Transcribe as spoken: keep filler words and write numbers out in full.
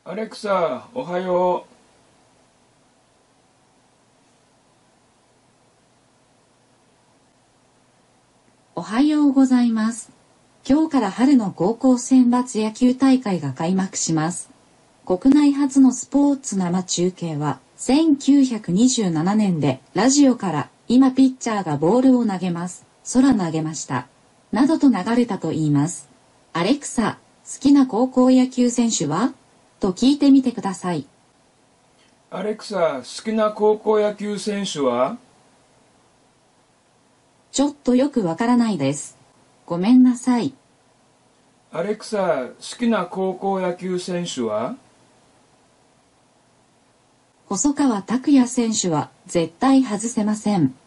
アレクサ、おはよおはようございます。今日から春の高校選抜野球大会が開幕します。国内初のスポーツ生中継はせんきゅうひゃくにじゅうななねんでラジオから今ピッチャーがボールを投げます。空投げました。などと流れたと言います。アレクサ、好きな高校野球選手はと聞いてみてください。 う。アレクサ、好きな高校野球選手は？ ちょっとよくわからないです。ごめんなさい。 アレクサ、好きな高校野球選手は？ 細川拓也選手は絶対外せません。